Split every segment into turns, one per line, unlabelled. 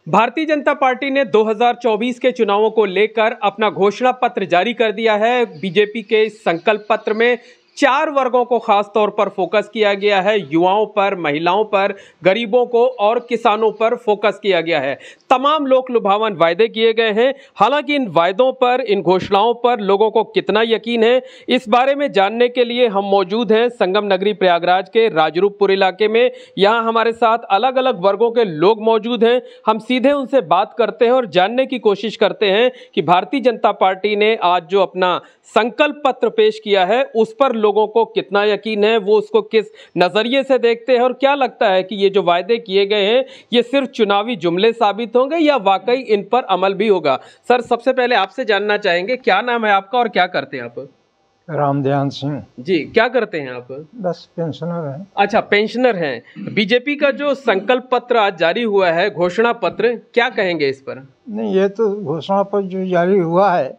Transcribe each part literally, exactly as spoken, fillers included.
Bharatiya Janata party ने दो हज़ार चौबीस के चुनावों को लेकर अपना घोषणा पत्र जारी कर दिया है। बीजेपी के संकल्प पत्र में चार वर्गों को खास तौर पर फोकस किया गया है। युवाओं पर, महिलाओं पर, गरीबों को और किसानों पर फोकस किया गया है। तमाम लोक लुभावन वायदे किए गए हैं। हालांकि इन वायदों पर, इन घोषणाओं पर लोगों को कितना यकीन है, इस बारे में जानने के लिए हम मौजूद हैं संगम नगरी प्रयागराज के राजरूपपुर इलाके में। यहाँ हमारे साथ अलग अलग वर्गों के लोग मौजूद हैं। हम सीधे उनसे बात करते हैं और जानने की कोशिश करते हैं कि भारतीय जनता पार्टी ने आज जो अपना संकल्प पत्र पेश किया है उस पर लोगों को कितना यकीन है, वो उसको किस नजरिए से देखते हैं और क्या लगता है कि ये जो वायदे किए गए हैं ये सिर्फ चुनावी जुमले साबित होंगे या वाकई इन पर अमल भी होगा। सर, सबसे पहले आपसे जानना चाहेंगे, क्या नाम है आपका और क्या करते हैं आप?
रामध्यान सिंह
जी, क्या करते हैं आप?
बस पेंशनर हैं।
अच्छा, पेंशनर हैं। बीजेपी का जो संकल्प पत्र आज जारी हुआ है, घोषणा पत्र, क्या कहेंगे इस पर?
नहीं, ये तो घोषणा पत्र जो जारी हुआ है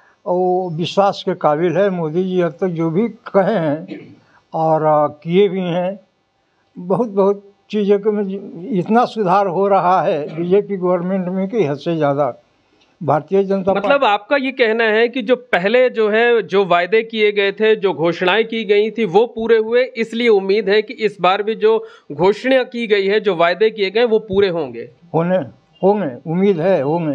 वो विश्वास के काबिल है। मोदी जी अब तक जो भी कहे हैं और किए भी हैं, बहुत बहुत चीज़ों में इतना सुधार हो रहा है बीजेपी गवर्नमेंट में कि हद से ज़्यादा। भारतीय जनता
मतलब आपका ये कहना है कि जो पहले जो है जो वायदे किए गए थे, जो घोषणाएं की गई थी वो पूरे हुए, इसलिए उम्मीद है कि इस बार भी जो घोषणा की गई है, जो वायदे किए गए वो पूरे होंगे
होने होंगे उम्मीद है होंगे।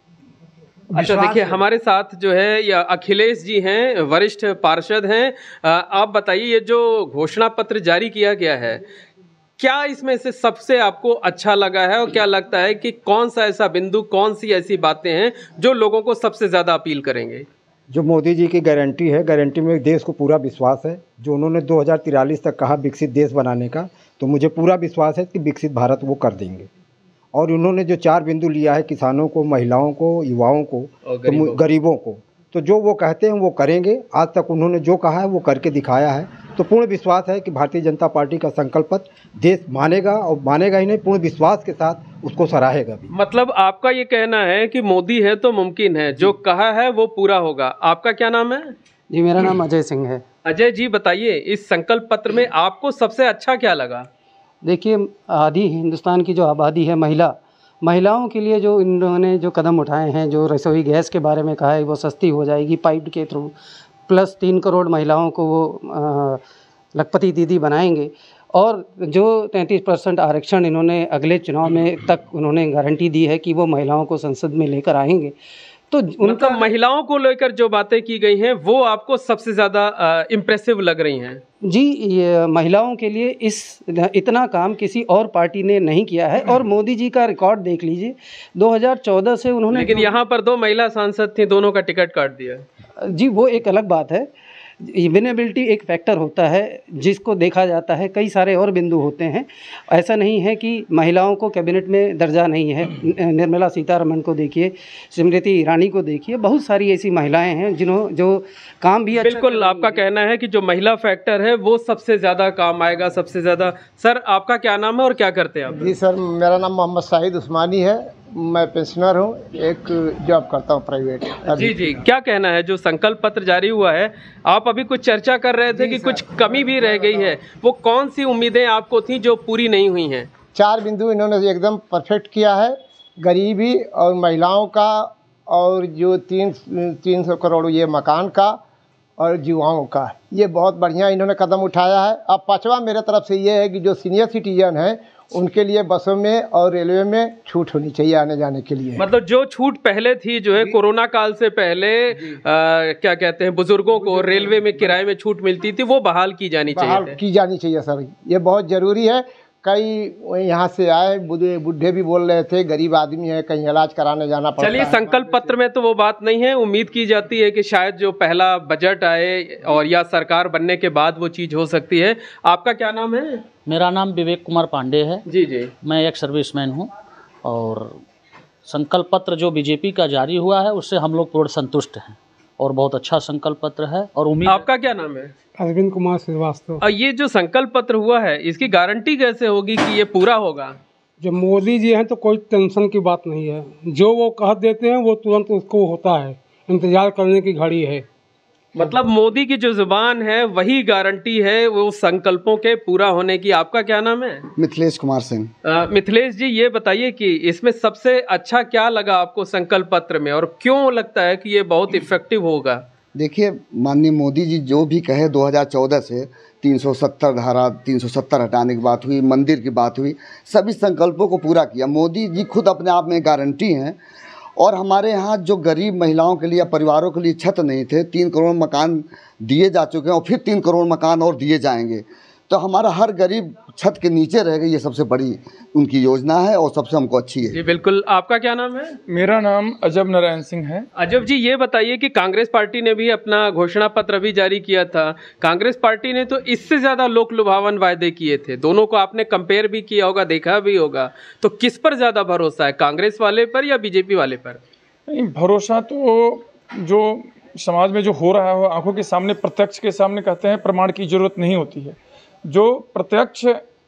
अच्छा, देखिए हमारे साथ जो है या अखिलेश जी हैं, वरिष्ठ पार्षद हैं। आप बताइए, ये जो घोषणा पत्र जारी किया गया है, क्या इसमें से सबसे आपको अच्छा लगा है और क्या लगता है कि कौन सा ऐसा बिंदु, कौन सी ऐसी बातें हैं जो लोगों को सबसे ज़्यादा अपील करेंगे?
जो मोदी जी की गारंटी है, गारंटी में देश को पूरा विश्वास है। जो उन्होंने दो हज़ार तिरालीस तक कहा विकसित देश बनाने का, तो मुझे पूरा विश्वास है कि विकसित भारत वो कर देंगे। और उन्होंने जो चार बिंदु लिया है, किसानों को, महिलाओं को, युवाओं को, तो गरीबों को, तो जो वो कहते हैं वो करेंगे। आज तक उन्होंने जो कहा है वो करके दिखाया है। तो पूर्ण विश्वास है कि भारतीय जनता पार्टी का संकल्प पत्र देश मानेगा, और मानेगा ही नहीं, पूर्ण विश्वास के साथ उसको सराहेगा भी।
मतलब आपका ये कहना है कि मोदी है तो मुमकिन है, जो कहा है वो पूरा होगा। आपका क्या नाम है?
जी, मेरा नाम अजय सिंह है।
अजय जी, बताइए, इस संकल्प पत्र में आपको सबसे अच्छा क्या लगा?
देखिए, आधी हिंदुस्तान की जो आबादी है, महिला महिलाओं के लिए जो इन्होंने जो कदम उठाए हैं, जो रसोई गैस के बारे में कहा है वो सस्ती हो जाएगी पाइप के थ्रू, प्लस तीन करोड़ महिलाओं को वो लखपति दीदी बनाएंगे, और जो तैंतीस परसेंट आरक्षण इन्होंने अगले चुनाव में तक उन्होंने गारंटी दी है कि वो महिलाओं को संसद में लेकर आएंगे। तो उनका
मतलब महिलाओं को लेकर जो बातें की गई हैं वो आपको सबसे ज़्यादा इम्प्रेसिव लग रही हैं?
जी, ये महिलाओं के लिए इस इतना काम किसी और पार्टी ने नहीं किया है। और मोदी जी का रिकॉर्ड देख लीजिए, दो हज़ार चौदह से उन्होंने,
लेकिन यहाँ पर दो महिला सांसद थी, दोनों का टिकट काट दिया।
जी, वो एक अलग बात है। विनेबिलिटी एक फैक्टर होता है जिसको देखा जाता है, कई सारे और बिंदु होते हैं। ऐसा नहीं है कि महिलाओं को कैबिनेट में दर्जा नहीं है। निर्मला सीतारमण को देखिए, स्मृति ईरानी को देखिए, बहुत सारी ऐसी महिलाएं हैं जिन्हों जो काम भी अच्छा।
बिल्कुल, आपका कहना है कि जो महिला फैक्टर है वो सबसे ज़्यादा काम आएगा, सबसे ज़्यादा। सर, आपका क्या नाम है और क्या करते हैं आप?
जी सर, मेरा नाम मोहम्मद शाहिद उस्मानी है। मैं पेंशनर हूँ, एक जॉब करता हूँ प्राइवेट।
जी जी, क्या कहना है, जो संकल्प पत्र जारी हुआ है, आप अभी कुछ चर्चा कर रहे थे कि कुछ कमी भी रह गई है, वो कौन सी उम्मीदें आपको थी जो पूरी नहीं हुई हैं?
चार बिंदु इन्होंने एकदम परफेक्ट किया है। गरीबी और महिलाओं का, और जो तीन तीन सौ करोड़ ये मकान का, और युवाओं का, ये बहुत बढ़िया इन्होंने कदम उठाया है। अब पाँचवा मेरे तरफ से ये है कि जो सीनियर सिटीजन हैं उनके लिए बसों में और रेलवे में छूट होनी चाहिए आने जाने के लिए।
मतलब जो छूट पहले थी, जो है कोरोना काल से पहले आ, क्या कहते हैं, बुजुर्गों को रेलवे में किराए में छूट मिलती थी, वो बहाल की जानी चाहिए।
बहाल की जानी चाहिए सर, ये बहुत ज़रूरी है। कई यहाँ से आए बूढ़े बूढ़े भी बोल रहे थे, गरीब आदमी है, कहीं इलाज कराने जाना पड़ता है।
चलिए, संकल्प पत्र में तो वो बात नहीं है। उम्मीद की जाती है कि शायद जो पहला बजट आए और या सरकार बनने के बाद वो चीज़ हो सकती है। आपका क्या नाम है?
मेरा नाम विवेक कुमार पांडे है।
जी जी,
मैं एक सर्विसमैन हूँ, और संकल्प पत्र जो बीजेपी का जारी हुआ है उससे हम लोग पूर्ण संतुष्ट हैं, और बहुत अच्छा संकल्प पत्र है। और उम्मीद।
आपका क्या नाम है?
अरविंद कुमार श्रीवास्तव।
और ये जो संकल्प पत्र हुआ है, इसकी गारंटी कैसे होगी कि ये पूरा होगा?
जब मोदी जी हैं तो कोई टेंशन की बात नहीं है। जो वो कह देते हैं वो तुरंत उसको होता है। इंतजार करने की घड़ी है।
मतलब मोदी की जो जुबान है वही गारंटी है वो संकल्पों के पूरा होने की। आपका क्या नाम है?
मिथिलेश कुमार सिंह।
अ, मिथिलेश जी, ये बताइए कि इसमें सबसे अच्छा क्या लगा आपको संकल्प पत्र में, और क्यों लगता है कि ये बहुत इफेक्टिव होगा?
देखिए, माननीय मोदी जी जो भी कहे, दो हज़ार चौदह से तीन सौ सत्तर धारा तीन सौ सत्तर हटाने की बात हुई, मंदिर की बात हुई, सभी संकल्पों को पूरा किया। मोदी जी खुद अपने आप में गारंटी हैं। और हमारे यहाँ जो गरीब महिलाओं के लिए या परिवारों के लिए छत नहीं थे, तीन करोड़ मकान दिए जा चुके हैं और फिर तीन करोड़ मकान और दिए जाएंगे। तो हमारा हर गरीब छत के नीचे रहेगा, ये सबसे बड़ी उनकी योजना है और सबसे हमको अच्छी है।
जी बिल्कुल। आपका क्या नाम है?
मेरा नाम अजब नारायण सिंह है।
अजब जी, ये बताइए कि कांग्रेस पार्टी ने भी अपना घोषणा पत्र भी जारी किया था। कांग्रेस पार्टी ने तो इससे ज्यादा लोक लुभावन वायदे किए थे। दोनों को आपने कंपेयर भी किया होगा, देखा भी होगा, तो किस पर ज्यादा भरोसा है, कांग्रेस वाले पर या बीजेपी वाले पर?
नहीं, भरोसा तो जो समाज में जो हो रहा है वो आंखों के सामने, प्रत्यक्ष के सामने कहते हैं, प्रमाण की जरूरत नहीं होती है। जो प्रत्यक्ष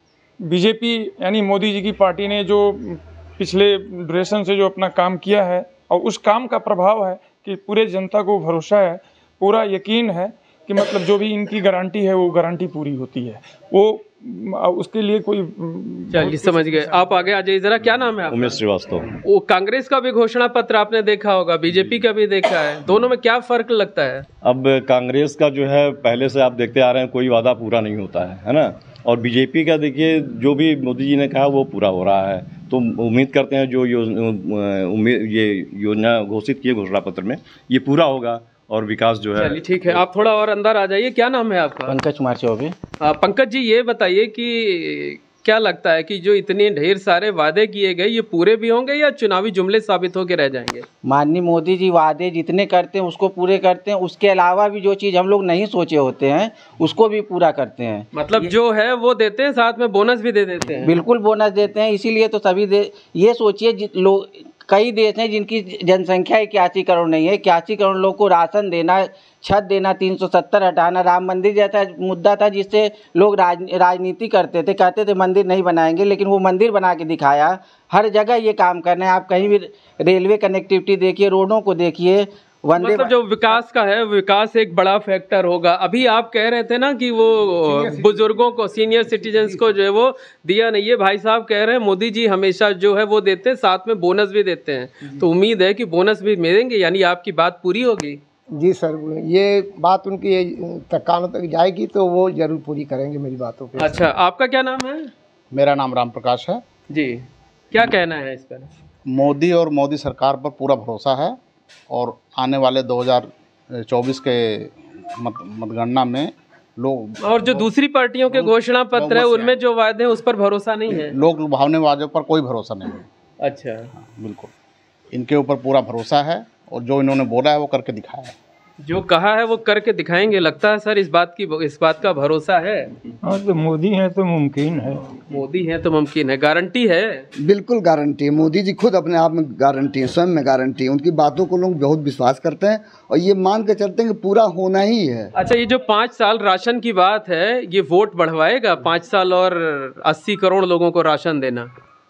बीजेपी यानी मोदी जी की पार्टी ने जो पिछले ड्यूरेशन से जो अपना काम किया है, और उस काम का प्रभाव है कि पूरे जनता को भरोसा है, पूरा यकीन है कि मतलब जो भी इनकी गारंटी है वो गारंटी पूरी होती है। वो उसके लिए कोई,
चलिए समझ गए। आप आगे आ जाइए जरा। क्या नाम है आपका?
उमेश श्रीवास्तव।
वो कांग्रेस का भी घोषणा पत्र आपने देखा होगा, बीजेपी का भी देखा है, दोनों में क्या फर्क लगता है?
अब कांग्रेस का जो है पहले से आप देखते आ रहे हैं, कोई वादा पूरा नहीं होता है, है ना। और बीजेपी का देखिए, जो भी मोदी जी ने कहा वो पूरा हो रहा है। तो उम्मीद करते हैं जो योजना ये योजना घोषित की है घोषणा पत्र में, ये पूरा होगा और विकास जो है।
चलिए ठीक है, आप थोड़ा और अंदर आ जाइए। क्या नाम है आपका?
पंकज कुमार चौबे।
पंकज जी, ये बताइए कि क्या लगता है कि जो इतने ढेर सारे वादे किए गए, ये पूरे भी होंगे या चुनावी जुमले साबित होकर रह जाएंगे?
माननीय मोदी जी वादे जितने करते हैं उसको पूरे करते हैं, उसके अलावा भी जो चीज़ हम लोग नहीं सोचे होते हैं उसको भी पूरा करते हैं।
मतलब जो है वो देते हैं, साथ में बोनस भी दे देते हैं।
बिल्कुल बोनस देते हैं। इसीलिए तो सभी दे, ये सोचिए लोग, कई देश हैं जिनकी जनसंख्या इक्यासी करोड़ नहीं है, इक्यासी करोड़ लोग को राशन देना, छत देना, तीन सौ सत्तर हटाना, राम मंदिर जैसा मुद्दा था जिससे लोग राज, राजनीति करते थे, कहते थे मंदिर नहीं बनाएंगे, लेकिन वो मंदिर बना के दिखाया। हर जगह ये काम करना है। आप कहीं भी रेलवे कनेक्टिविटी देखिए, रोडों को देखिए, वंदे
मतलब जो विकास का है, विकास एक बड़ा फैक्टर होगा। अभी आप कह रहे थे ना कि वो बुजुर्गों को, सीनियर सिटीजन्स को जो है वो दिया नहीं है। भाई साहब कह रहे हैं मोदी जी हमेशा जो है वो देते हैं, साथ में बोनस भी देते हैं, तो उम्मीद है कि बोनस भी मिलेंगे, यानी आपकी बात पूरी होगी।
जी सर, ये बात उनकी तक कानों तक जाएगी तो वो जरूर पूरी करेंगे मेरी बातों पे।
अच्छा, आपका क्या नाम है?
मेरा नाम राम प्रकाश है
जी। क्या कहना है इस पर?
मोदी और मोदी सरकार पर पूरा भरोसा है, और आने वाले दो हज़ार चौबीस के मत मतगणना में लोग,
और जो दूसरी पार्टियों के घोषणा पत्र है उनमें जो वादे हैं उस पर भरोसा नहीं है,
लोग लुभावने वादों पर कोई भरोसा नहीं है।
अच्छा,
बिल्कुल इनके ऊपर पूरा भरोसा है, और जो इन्होंने बोला है वो करके दिखाया है।
जो कहा है वो करके दिखाएंगे, लगता है सर, इस बात की, इस बात का भरोसा है।
हाँ, तो मोदी है तो मुमकिन है।
मोदी है तो मुमकिन है, गारंटी है।
बिल्कुल गारंटी है। मोदी जी खुद अपने आप में गारंटी है, स्वयं में गारंटी है। उनकी बातों को लोग बहुत विश्वास करते हैं और ये मान के चलते हैं कि पूरा होना ही है।
अच्छा, ये जो पाँच साल राशन की बात है, ये वोट बढ़वाएगा? पाँच साल और अस्सी करोड़ लोगों को राशन देना,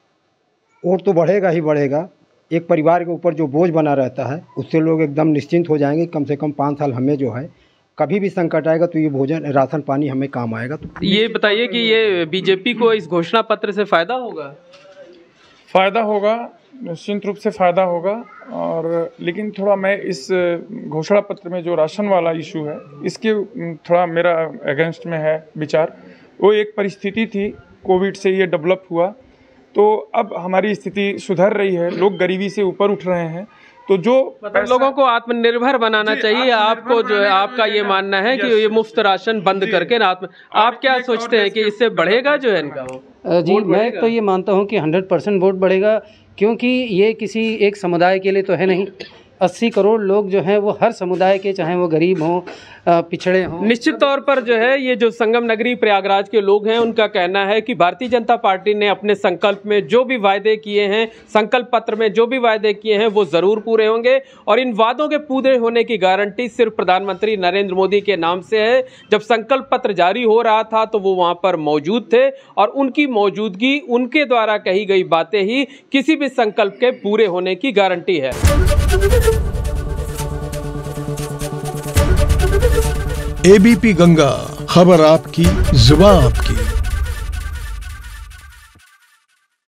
वोट तो बढ़ेगा ही बढ़ेगा। एक परिवार के ऊपर जो बोझ बना रहता है उससे लोग एकदम निश्चिंत हो जाएंगे। कम से कम पाँच साल हमें जो है, कभी भी संकट आएगा तो ये भोजन, राशन पानी हमें काम आएगा। तो
ये बताइए कि ये बीजेपी को इस घोषणा पत्र से फायदा होगा?
फ़ायदा होगा, निश्चित रूप से फ़ायदा होगा। और लेकिन थोड़ा मैं इस घोषणा पत्र में जो राशन वाला इशू है, इसके थोड़ा मेरा अगेंस्ट में है विचार। वो एक परिस्थिति थी, कोविड से ये डेवलप हुआ, तो अब हमारी स्थिति सुधर रही है, लोग गरीबी से ऊपर उठ रहे हैं। तो जो
मतलब लोगों को आत्मनिर्भर बनाना चाहिए। आपको जो है, आपका ये मानना है कि ये मुफ्त राशन बंद करके ना, आत्म आप क्या सोचते हैं कि इससे बढ़ेगा जो है इनका?
जी, मैं तो ये मानता हूँ कि हंड्रेड परसेंट वोट बढ़ेगा, क्योंकि ये किसी एक समुदाय के लिए तो है नहीं। अस्सी करोड़ लोग जो हैं वो हर समुदाय के, चाहे वो गरीब हों, पिछड़े हों।
निश्चित तौर पर जो है ये जो संगम नगरी प्रयागराज के लोग हैं, उनका कहना है कि भारतीय जनता पार्टी ने अपने संकल्प में जो भी वायदे किए हैं, संकल्प पत्र में जो भी वायदे किए हैं, वो जरूर पूरे होंगे। और इन वादों के पूरे होने की गारंटी सिर्फ प्रधानमंत्री नरेंद्र मोदी के नाम से है। जब संकल्प पत्र जारी हो रहा था तो वो वहां पर मौजूद थे, और उनकी मौजूदगी, उनके द्वारा कही गई बातें ही किसी भी संकल्प के पूरे होने की गारंटी है।
एबीपी गंगा, खबर आपकी, जुबान आपकी।